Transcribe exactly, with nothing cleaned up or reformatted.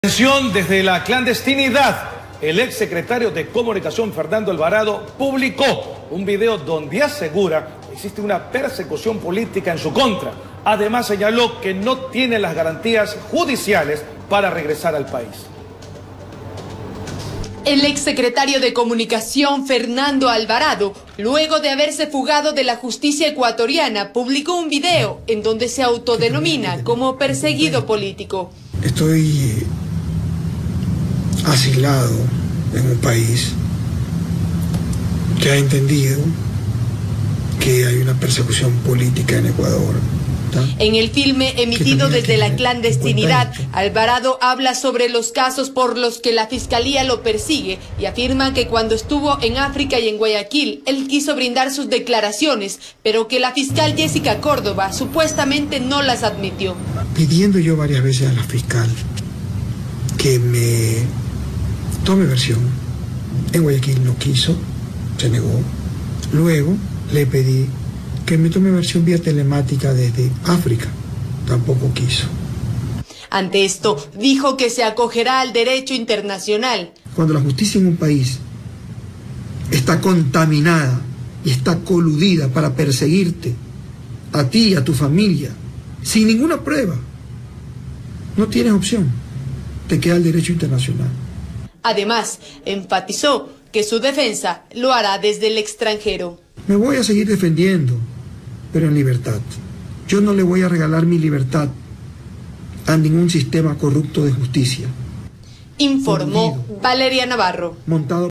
Atención, desde la clandestinidad, el ex secretario de Comunicación Fernando Alvarado publicó un video donde asegura que existe una persecución política en su contra. Además señaló que no tiene las garantías judiciales para regresar al país. El exsecretario de Comunicación, Fernando Alvarado, luego de haberse fugado de la justicia ecuatoriana, publicó un video en donde se autodenomina como perseguido político. Estoy asilado en un país que ha entendido que hay una persecución política en Ecuador. En el filme emitido desde la clandestinidad, Alvarado habla sobre los casos por los que la fiscalía lo persigue y afirma que cuando estuvo en África y en Guayaquil, él quiso brindar sus declaraciones, pero que la fiscal Jessica Córdoba supuestamente no las admitió. Pidiendo yo varias veces a la fiscal que me tome versión. En Guayaquil no quiso, se negó. Luego le pedí que me tome versión vía telemática desde África, tampoco quiso. Ante esto, dijo que se acogerá al derecho internacional. Cuando la justicia en un país está contaminada y está coludida para perseguirte, a ti y a tu familia, sin ninguna prueba, no tienes opción, te queda el derecho internacional. Además, enfatizó que su defensa lo hará desde el extranjero. Me voy a seguir defendiendo, pero en libertad. Yo no le voy a regalar mi libertad a ningún sistema corrupto de justicia. Informó Valeria Navarro. Montado